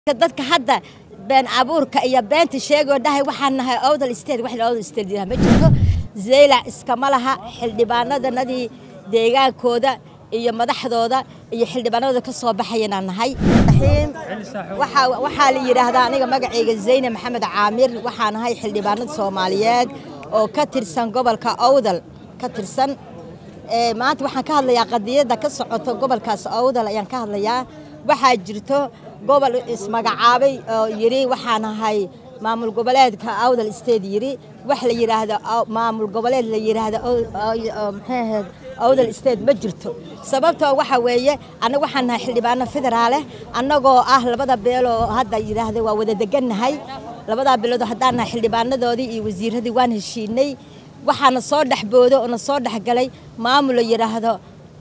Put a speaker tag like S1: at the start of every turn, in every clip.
S1: dadka hadda been abuurka iyo beenta sheego dhahay waxaan nahay awdal state wax la awdal state ma jirto Zeylac iskama laha xildhibaanadanadii deegaankooda iyo madaxdooda iyo xildhibaanada ka soo baxayna nahay waxa la yiraahdaa aniga magacayga Zeyne Maxamed Caamir waxaan nahay xildhibaanad Soomaaliyeed oo ka tirsan gobolka Awdal ka tirsan maanta waxaan ka hadlayaa qadiyada ka socota gobolkaas Awdal ayaan ka hadlayaa waxa jirto gobol ismagacaabay oo yiri waxaan ahay maamul goboleedka Awdal state yiri wax la yiraahdo maamul goboleed la yiraahdo maxay Awdal state ma jirto sababtoo waxa weeye anagu waxaan nahay xildhibaano federaal ah anagoo ah labada beelo hadda yiraahdo waa wada deganahay labada beelood haddaan nahay xildhibaanadoodii iyo wasiiradii waan heshiinay waxaana soo dhaxboodo oo soo dhaxgalay maamul la yiraahdo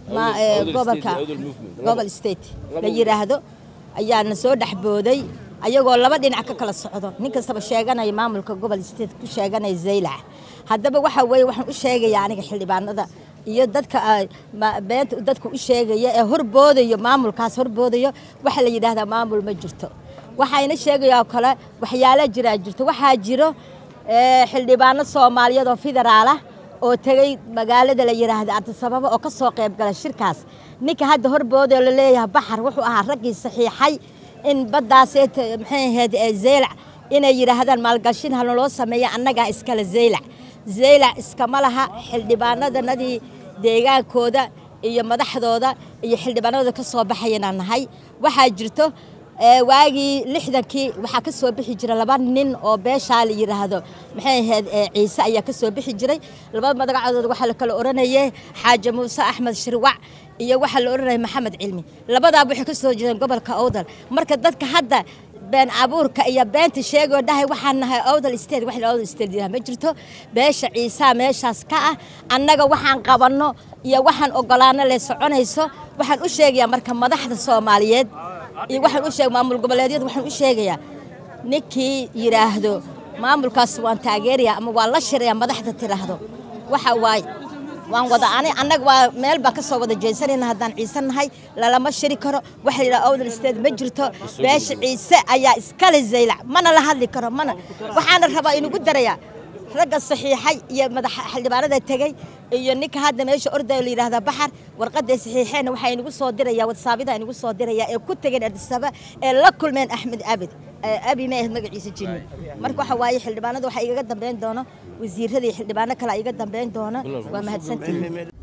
S1: gobolka gobol state la yiraahdo ayaana soo dhaxbooday ayagoo laba dhinac ka kala socdo nin kastaba sheeganay maamulka gobol state ku sheeganay Zeylac haddaba waxa weeye waxaan u sheegayaa aniga xildhibaanada iyo dadka beenta dadku u sheegaya ee horboodayo maamulkaas horboodayo waxa la yiraahdaa maamul ma jirto waxayna sheegayaa kale waxyaalo jirto waxa jiro xildhibaano Soomaaliyeed oo federaal ah oo tagay magaalada la yiraahdo Addis Ababa oo ka soo qayb galay shirkaas ninka hadda horbooday la leeyahay baxar wuxuu ahaa ragii saxiixay in badaas maxay ahayd Zeylac inay yiraahdaan maalgashin hal loo sameeyo annaga iskala Zeylac iskama laha xildhibaanadanadii deegaankooda iyo madaxdooda iyo xildhibaanada ka soo baxayna nahay waxa jirto waagii 60kii waxa ka soo bixi jiray laba nin oo beesha la yiraahdo maxay ahayd Ciise ayaa ka soo bixi jiray laba magacadood waxa la kala oranayay Xaaji Muuse Axmed Shirwac iyo waxa la oranayay Maxamed Cilmi labadaaba waxay ka soo jireen gobolka Awdal marka dadka hadda been abuurka iyo beenta sheego dhahay waxaan nahay Awdal state wax la awdal state ma jirto beesha Ciise meeshaas ka ah annaga waxaan qabanno iyo waxaan ogolaano la soconayso waxaan u sheegayaa marka madaxda Soomaaliyeed iyo waxaan u sheegay maamul goboleedyada waxaan u sheegayaa ninkii yiraahdo maamulkaas waan taageerayaa ama waa la shiraya madaxda tiraahdo waxa waay waan wada anaga waa meel ba ka soo wada jeesanayna haddaan Ciise nahay lama shiri karo waxa la Awdal state ma jirto beesha Ciise ayaa iskala Zeylac mana la hadli karo mana waxaan rabaa inuu daraya ragga saxiixay iyo madax xildhibaanada tagay iyo ninka hadda meesha orday la yiraahdo baxar warqada saxiixayna waxa inagu soo diraya WhatsApp-da inagu soo diraya ee ku tagay Addis Ababa ee la kulmeen Axmed Abi ma magaciisa jinni marka waxa waaye xildhibaanada waxa iga dambeyn doona wasiirada xildhibaano kale iga dambeyn doona waa mahadsantiin